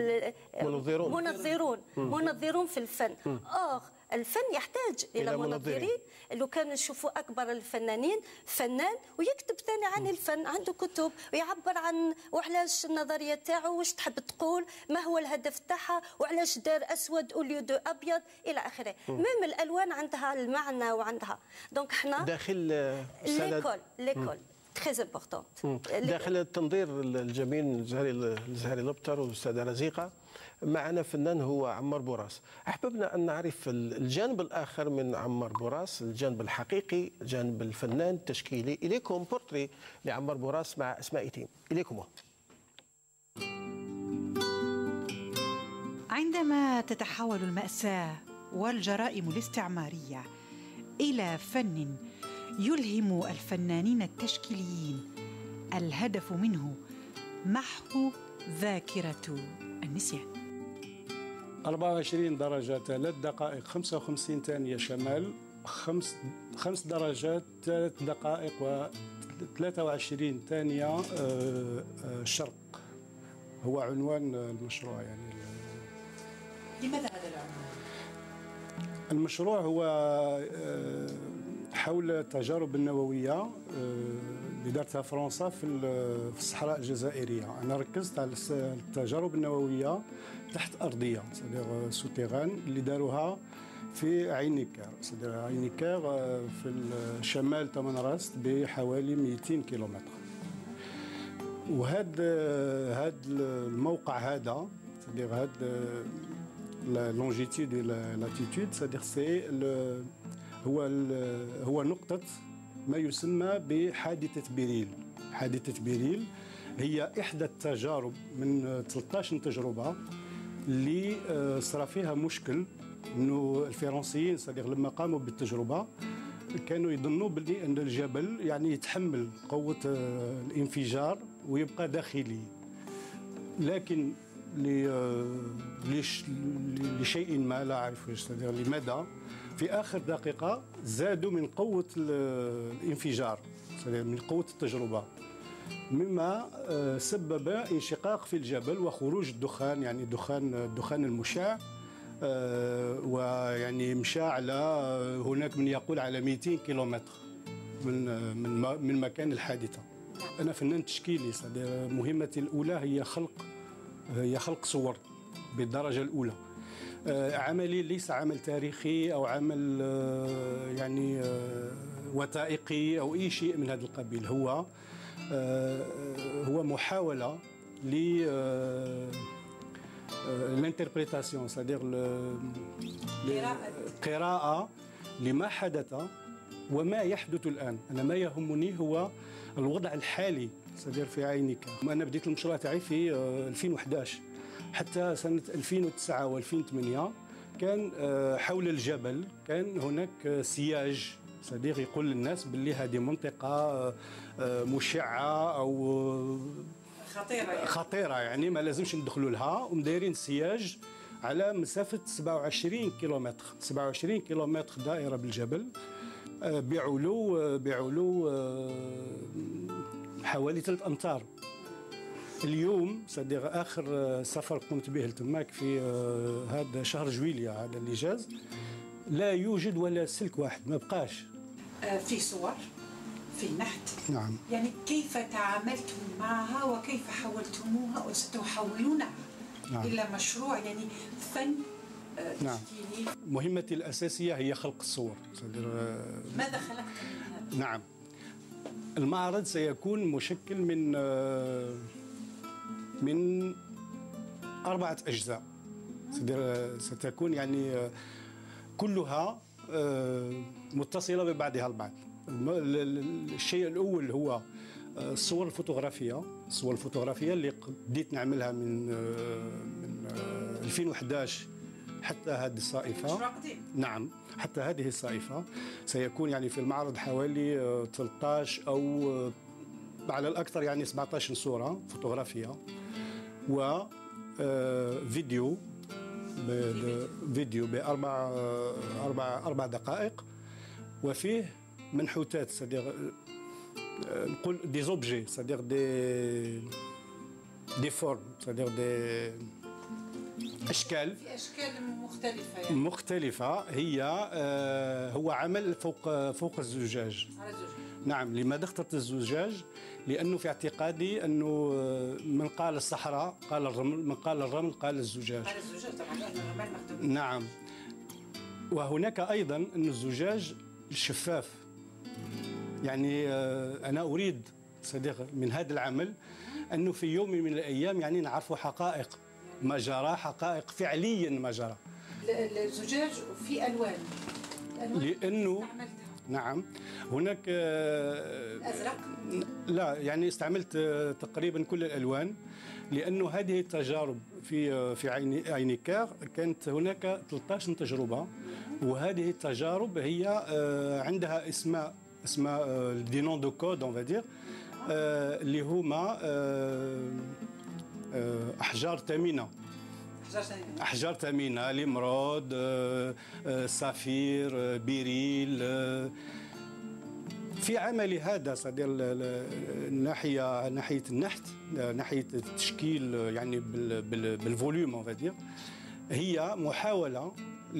منظرون في الفن. الفن يحتاج الى منظرين. لو كان نشوفوا اكبر الفنانين فنان ويكتب ثاني عن الفن، عنده كتب ويعبر عن وعلاش النظريه تاعو، واش تحب تقول، ما هو الهدف تاعها، وعلاش دار اسود اوليو دو ابيض الى اخره. ميم الالوان عندها المعنى وعندها. دونك حنا داخل ليكول تري امبورطون. داخل التنظير الجميل الزهري لبتر والاستاذه رزيقه، معنا فنان هو عمار بوراس. احببنا ان نعرف الجانب الاخر من عمار بوراس، الجانب الحقيقي، الجانب الفنان التشكيلي. اليكم بورتري لعمار بوراس مع اسماء تيم. اليكم. عندما تتحول المأساة والجرائم الاستعمارية إلى فن يلهم الفنانين التشكيليين، الهدف منه محو ذاكرة النسيان. 24 درجة 3 دقائق 55 ثانية شمال، 5 درجات 3 دقائق و23 ثانية شرق. هو عنوان المشروع. يعني لماذا هذا العنوان؟ المشروع هو حول التجارب النووية اللي دارتها فرنسا في الصحراء الجزائرية. أنا ركزت على التجارب النووية تحت أرضية، سيدير سوتيغان، اللي داروها في عين نيكار. سيدير عين نيكار في الشمال تمنراست بحوالي 200 كيلومتر. وهذا الموقع هذا، سيدير هذا لونجيتود لاتيتود، سيدير سي هو نقطة ما يسمى بحادثة بيريل. حادثة بيريل هي إحدى التجارب من 13 تجربة اللي صار فيها مشكل، إنه الفرنسيين صديق لما قاموا بالتجربة كانوا يظنوا بلي أن الجبل يعني يتحمل قوة الانفجار ويبقى داخلي، لكن لشيء ما لا أعرف لماذا في آخر دقيقة زادوا من قوة الانفجار، من قوة التجربة، مما سبب انشقاق في الجبل وخروج الدخان، يعني الدخان المشع، ويعني مشى على هناك من يقول على 200 كيلومتر من مكان الحادثة. أنا فنان تشكيلي، مهمتي الأولى هي خلق صور بالدرجة الأولى. عملي ليس عمل تاريخي أو عمل يعني وثائقي أو أي شيء من هذا القبيل. هو محاولة للانتربريتاسيون، سادير القراءة لما حدث وما يحدث الآن. أنا ما يهمني هو الوضع الحالي، سادير في عينك. أنا بديت المشروع تاعي في 2011 حتى سنة 2009 و2008 كان حول الجبل كان هناك سياج صديق يقول للناس باللي هذه منطقه مشعه او خطيره يعني ما لازمش ندخلوا لها، ومدايرين سياج على مسافه 27 كيلومتر 27 كيلومتر دائره بالجبل بعلو حوالي 3 أمتار. اليوم صديق اخر سفر قمت به لتماك في هذا شهر جويلية هذا اللي جاز، لا يوجد ولا سلك واحد، ما بقاش. في صور، في نحت. نعم. يعني كيف تعاملتم معها وكيف حولتموها وستحولونها إلى مشروع يعني فن نعم. تشكيلي؟ مهمتي الأساسية هي خلق الصور. ماذا خلقت من هذا؟ نعم. المعرض سيكون مشكل من 4 أجزاء. ستكون يعني كلها متصلة ببعضها البعض. الشيء الأول هو الصور الفوتوغرافية اللي بديت نعملها من 2011 حتى هذه الصائفة. نعم، حتى هذه الصائفة سيكون يعني في المعرض حوالي 13 أو على الأكثر يعني 17 صورة فوتوغرافية وفيديو بأربع دقائق، وفيه منحوتات صديق نقول دي زوبجي صديق دي فورم صديق دي اشكال مختلفه يعني. مختلفه هي هو عمل فوق الزجاج. نعم. لماذا اخترت الزجاج؟ لانه في اعتقادي انه من قال الصحراء قال الرمل، من قال الرمل قال الزجاج. قال الزجاج طبعا الرمل مكتوب. نعم. وهناك ايضا ان الزجاج شفاف. يعني انا اريد صديق من هذا العمل انه في يوم من الايام يعني نعرفوا حقائق ما جرى، حقائق فعليا ما جرى. الزجاج في الوان لانه نعم هناك الازرق، لا يعني استعملت تقريبا كل الالوان، لانه هذه التجارب في عينيكار كانت هناك 13 تجربه، وهذه التجارب هي عندها اسماء دي نون دو كود اون فادير اللي هما احجار ثمينه. احجار ثمينه، الامرود، سافير، بيريل. في عملي هذا صدير ناحيه النحت، ناحيه التشكيل يعني بالفوليوم اون فادير، هي محاوله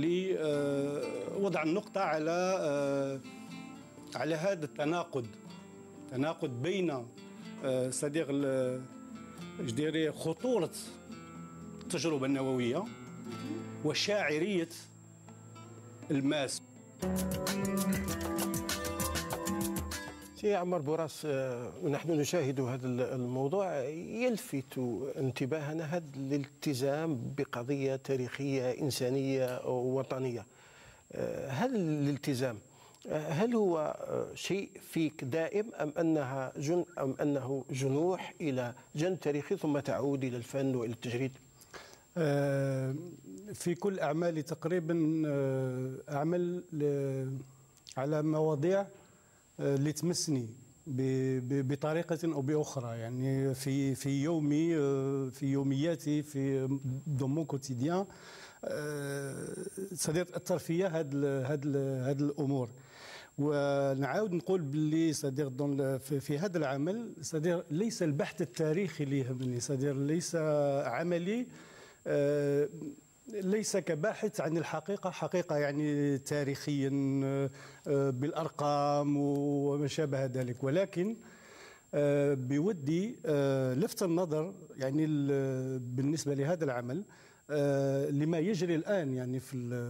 لوضع النقطه على هذا التناقض بين صديق جديري خطورة التجربة النووية وشاعرية الماس. سي عمار بوراس، ونحن نشاهد هذا الموضوع يلفت انتباهنا هذا الالتزام بقضية تاريخية إنسانية وطنية. هل الالتزام هل هو شيء فيك دائم أم أنه جنوح إلى جانب تاريخي ثم تعود إلى الفن وإلى التجريد؟ في كل أعمالي تقريبا أعمل على مواضيع اللي تمسني بطريقة أو بأخرى، يعني في يومياتي في دون مون كوتيديان تأثر فيا هاد الأمور. ونعاود نقول باللي صديق في هذا العمل صديق ليس البحث التاريخي اللي يهمني، صديق ليس عملي ليس كباحث عن الحقيقة، حقيقة يعني تاريخيا بالأرقام وما شابه ذلك، ولكن بودي لفت النظر يعني بالنسبة لهذا العمل لما يجري الآن يعني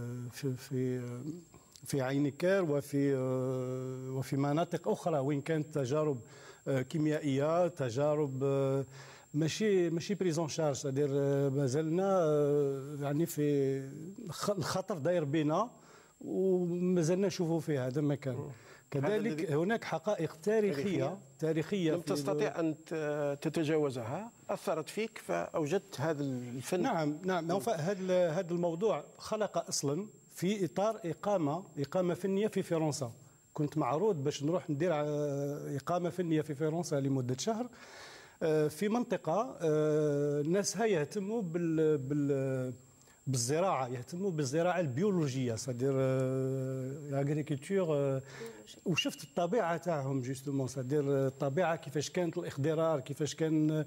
في عينيكار وفي مناطق أخرى وين كانت تجارب كيميائية، تجارب ماشي بريزون شارج، صدير مازلنا يعني في الخطر داير بينا ومازلنا نشوفوا في هذا المكان. كذلك هناك حقائق تاريخية لم تستطيع أن تتجاوزها، أثرت فيك فأوجدت هذا الفن. نعم هذا الموضوع خلق أصلا في إطار إقامة فنية في فرنسا. كنت معروض باش نروح ندير إقامة فنية في فرنسا لمدة شهر في منطقة ناسها يهتموا بالزراعة، يهتموا بالزراعة البيولوجية، صدير الاغريكولتور، وشفت الطبيعة تاعهم جوستومون، صدير الطبيعة كيفاش كانت الإخضرار، كيفاش كان،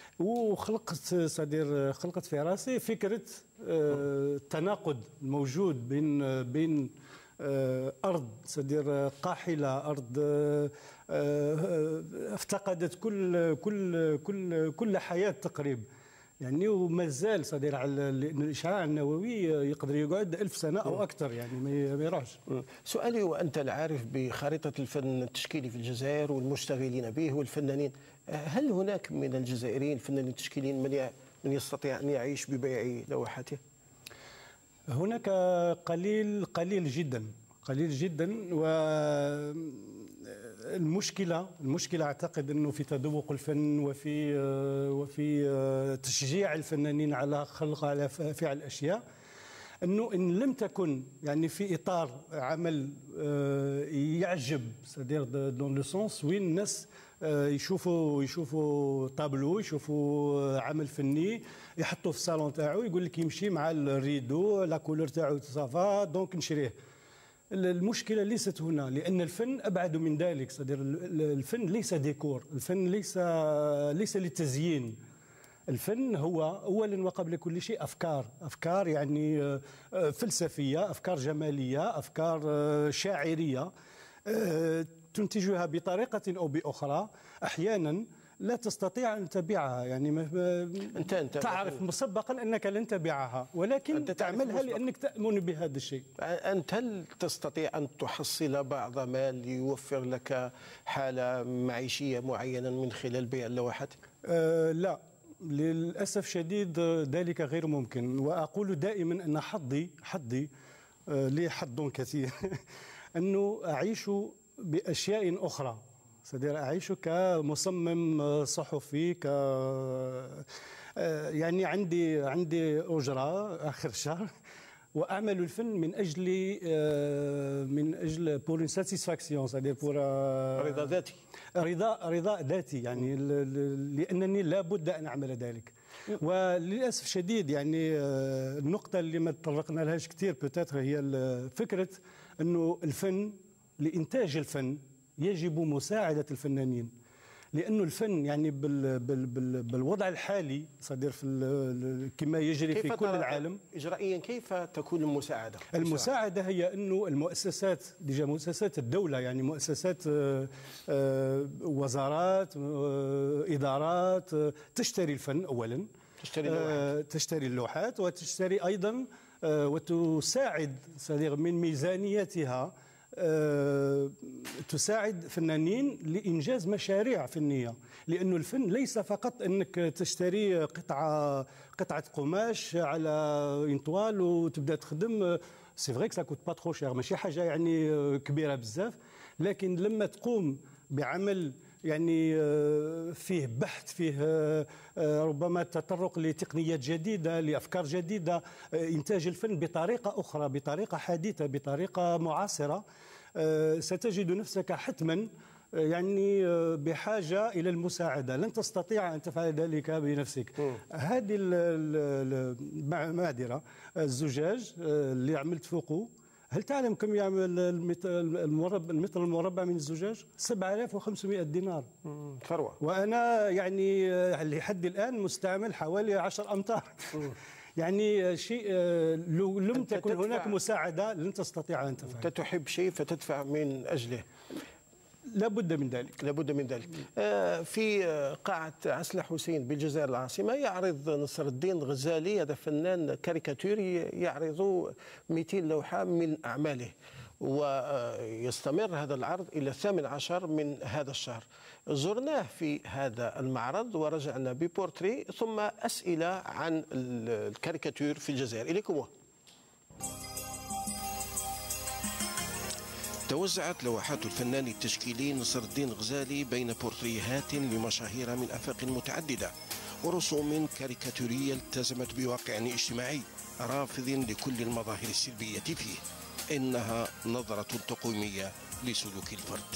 خلقت في راسي فكرة التناقض الموجود بين أرض صدير قاحلة، أرض افتقدت كل حياة تقريبا، يعني وما زال صدير على الإشعاع النووي يقدر يقعد 1000 سنة أو أكثر، يعني ما يروحش. سؤالي، وأنت العارف بخارطة الفن التشكيلي في الجزائر والمشتغلين به والفنانين، هل هناك من الجزائريين الفنانين التشكيليين من يستطيع أن يعيش ببيع لوحاته؟ هناك قليل جدا، المشكلة أعتقد أنه في تذوق الفن وفي تشجيع الفنانين على فعل الأشياء، أنه إن لم تكن يعني في إطار عمل يعجب، سادير دون لو سونس وين الناس يشوفوا طابلو، يشوفوا عمل فني يحطوه في الصالون تاعو، يقول لك يمشي مع الريدو، لا كولور تاعو صافا دونك نشريه. المشكلة ليست هنا، لأن الفن أبعد من ذلك، الفن ليس ديكور، الفن ليس للتزيين، الفن هو أولا وقبل كل شيء أفكار يعني فلسفية، أفكار جمالية، أفكار شاعرية تنتجها بطريقة أو بأخرى، أحيانا لا تستطيع أن تبيعها، يعني أنت تعرف مسبقا أنك لن تبيعها، ولكن أنت تعملها لأنك تؤمن بهذا الشيء. أنت هل تستطيع أن تحصل بعض مال ليوفر لك حالة معيشية معينة من خلال بيع اللوحات؟ لا، للأسف شديد ذلك غير ممكن، وأقول دائما أن حظي لي حظ كثير أنه أعيش بأشياء أخرى، أعيش كمصمم صحفي، يعني عندي أجرة آخر الشهر، وأعمل الفن من أجل بور ساتيسفاكسيون، بور رضا ذاتي، رضا ذاتي، يعني لأنني لابد أن أعمل ذلك. وللأسف شديد يعني النقطة اللي ما تطرقنا لهاش كثير بوتيتر هي فكرة أنه الفن، لإنتاج الفن يجب مساعدة الفنانين، لأنه الفن يعني بالوضع الحالي صدير كما يجري في كل العالم إجرائيا كيف تكون المساعدة؟ المساعدة هي أنه المؤسسات مؤسسات الدولة، يعني مؤسسات وزارات إدارات تشتري الفن أولا، تشتري اللوحات وتشتري أيضا وتساعد صديق من ميزانيتها، تساعد فنانين لإنجاز مشاريع فنية، لأنه الفن ليس فقط أنك تشتري قطعة قماش على انطوال وتبدأ تخدم، سي فري سا كوت با ترو شير، ماشي حاجة يعني كبيرة بزاف، لكن لما تقوم بعمل يعني فيه بحث، فيه ربما تطرق لتقنيات جديدة، لأفكار جديدة، إنتاج الفن بطريقة أخرى، بطريقة حديثة، بطريقة معاصرة، ستجد نفسك حتما يعني بحاجة إلى المساعدة، لن تستطيع أن تفعل ذلك بنفسك. هذه المعذرة الزجاج اللي عملت فوقه، هل تعلم كم يعمل المتر المربع من الزجاج؟ 7500 دينار، ثروة. وأنا يعني لحد الآن مستعمل حوالي 10 أمتار. يعني شيء لو لم تكن هناك مساعدة لن تستطيع أن تفعل. أنت تحب شيء فتدفع من أجله. لابد من ذلك. في قاعة عسل حسين بالجزائر العاصمة يعرض نصر الدين الغزالي، هذا فنان كاريكاتوري، يعرض 200 لوحة من أعماله، ويستمر هذا العرض إلى 18 من هذا الشهر. زرناه في هذا المعرض ورجعنا ببورتري ثم أسئلة عن الكاريكاتور في الجزائر. إليكم. توزعت لوحات الفنان التشكيلي نصر الدين الغزالي بين بورتريهات لمشاهير من آفاق متعددة ورسوم كاريكاتورية التزمت بواقع اجتماعي رافض لكل المظاهر السلبية فيه. إنها نظرة تقويمية لسلوك الفرد.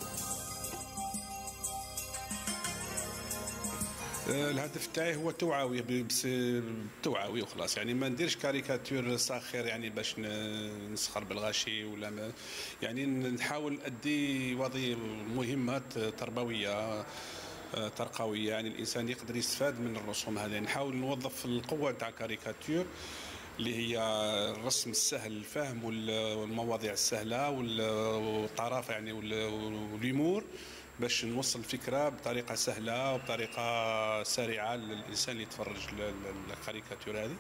الهدف تاعي هو توعوي، بس توعوي وخلاص، يعني ما نديرش كاريكاتور ساخر يعني باش نسخر بالغاشي ولا ما، يعني نحاول ادي مهمات تربويه ترقويه، يعني الانسان يقدر يستفاد من الرسوم هذه. يعني نحاول نوظف القوه تاع الكاريكاتور اللي هي الرسم السهل الفهم والمواضيع السهله والطرافه يعني واليمور، باش نوصل الفكره بطريقه سهله وبطريقه سريعه للانسان اللي يتفرج الكاريكاتور هذه.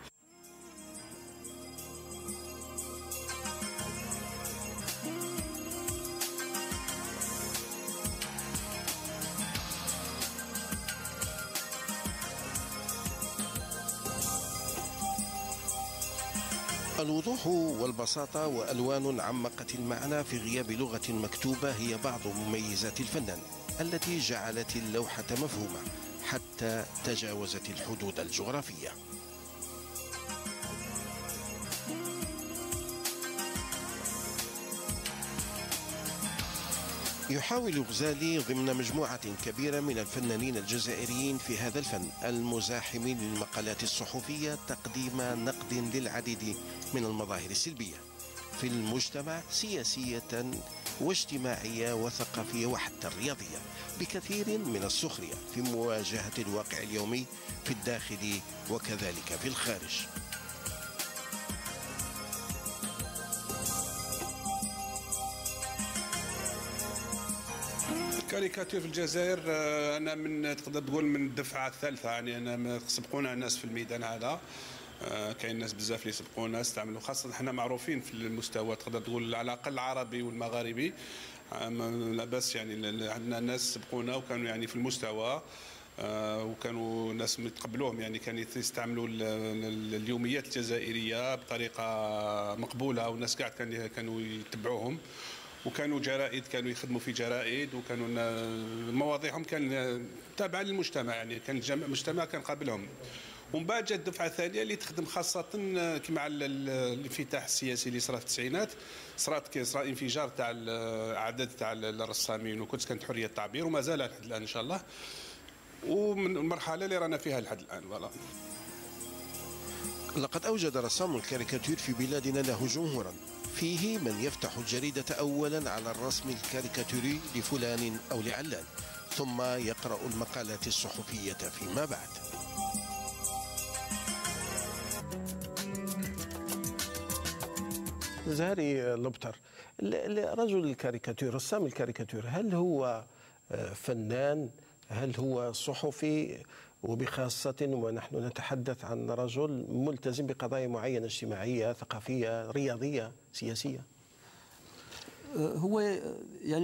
الوضوح والبساطة وألوان عمقت المعنى في غياب لغة مكتوبة هي بعض مميزات الفنان التي جعلت اللوحة مفهومة حتى تجاوزت الحدود الجغرافية. يحاول غزالي ضمن مجموعة كبيرة من الفنانين الجزائريين في هذا الفن المزاحم للمقالات الصحفية تقديم نقد للعديد من المظاهر السلبية في المجتمع، سياسية واجتماعية وثقافية وحتى الرياضية، بكثير من السخرية في مواجهة الواقع اليومي في الداخل وكذلك في الخارج. الكاريكاتور في الجزائر انا من تقدر تقول من الدفعه الثالثه، يعني انا سبقونا الناس في الميدان هذا، كاين ناس بزاف اللي سبقونا استعملوا، خاصه احنا معروفين في المستوى تقدر تقول على الاقل العربي والمغاربي، لا باس يعني عندنا ناس سبقونا وكانوا يعني في المستوى، وكانوا ناس يتقبلوهم، يعني كانوا يستعملوا اليوميات الجزائريه بطريقه مقبوله، والناس قاعد كانوا يتبعوهم، وكانوا جرائد كانوا يخدموا في جرائد، وكانوا مواضيعهم كان تابعه للمجتمع، يعني كان المجتمع كان قابلهم. ومن بعد جات الدفعه الثانيه اللي تخدم خاصه مع الانفتاح السياسي اللي صرا في التسعينات، صرا انفجار تاع الاعداد تاع الرسامين، كانت حريه التعبير وما زال لحد الان ان شاء الله، ومن المرحله اللي رانا فيها لحد الان. فوالا. لقد اوجد رسام الكاريكاتير في بلادنا له جمهورا، فيه من يفتح الجريدة أولا على الرسم الكاريكاتوري لفلان أو لعلان، ثم يقرأ المقالات الصحفية فيما بعد. زهري لبتر، رجل الكاريكاتير، رسام الكاريكاتير، هل هو فنان؟ هل هو صحفي؟ وبخاصة ونحن نتحدث عن رجل ملتزم بقضايا معينة اجتماعية، ثقافية، رياضية، سياسية. هو يعني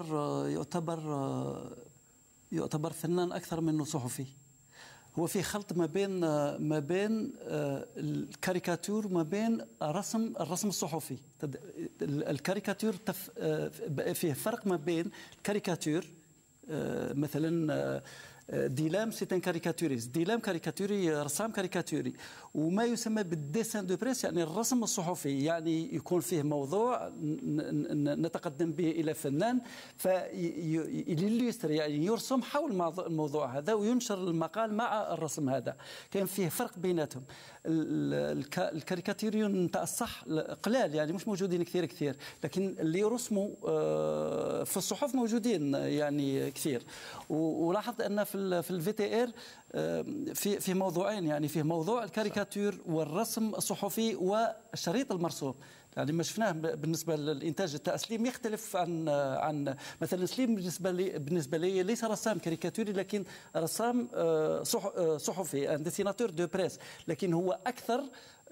يعتبر فنان أكثر منه صحفي. هو في خلط ما بين الكاريكاتور ما بين الرسم الصحفي. الكاريكاتور فيه فرق ما بين الكاريكاتور، مثلا ديلام سي ان كاريكاتوريست، ديلام كاريكاتوري، رسام كاريكاتوري، وما يسمى بالديسان دو بريس يعني الرسم الصحفي، يعني يكون فيه موضوع نتقدم به الى فنان فيليستر يعني يرسم حول الموضوع هذا وينشر المقال مع الرسم هذا. كان فيه فرق بيناتهم. الكاريكاتوريون تاع الصح قلال، يعني مش موجودين كثير، لكن اللي يرسموا في الصحف موجودين يعني كثير. ولاحظت ان في الفي تي ار في موضوعين، يعني فيه موضوع الكاريكاتور والرسم الصحفي والشريط المرسوم. يعني ما شفناه بالنسبه للانتاج تاع سليم يختلف عن مثلا سليم. بالنسبه لي ليس رسام كاريكاتوري، لكن رسام صحفي، ان ديسيناتور دو بريس، لكن هو اكثر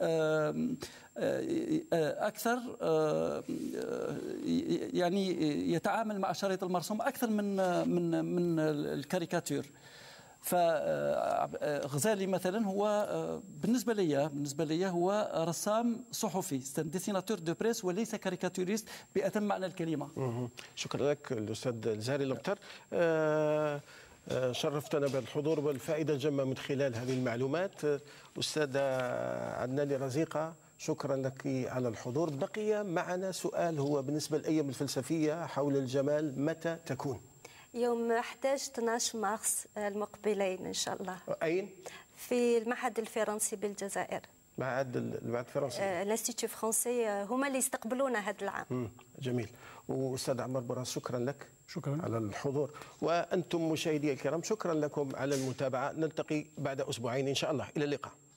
يعني يتعامل مع الشريط المرسوم اكثر من الكاريكاتور. فغزالي مثلا هو بالنسبه لي هو رسام صحفي، ديسيناتور دو بريس، وليس كاريكاتوريست بأتم معنى الكلمه. شكرا لك الاستاذ زهري لبتر، شرفتنا بالحضور والفائده الجمه من خلال هذه المعلومات. استاذه عدنان رزيقه، شكرا لك على الحضور. بقي معنا سؤال هو بالنسبة للأيام الفلسفية حول الجمال، متى تكون؟ يوم 11-12 مارس المقبلين إن شاء الله. أين؟ في المعهد الفرنسي بالجزائر. المعهد الفرنسي. الانستيتو فرونسي هما اللي يستقبلونا هذا العام. جميل. وأستاذ عمار بوراس شكرا لك. شكرا على الحضور. وأنتم مشاهدي الكرام شكرا لكم على المتابعة. نلتقي بعد أسبوعين إن شاء الله. إلى اللقاء.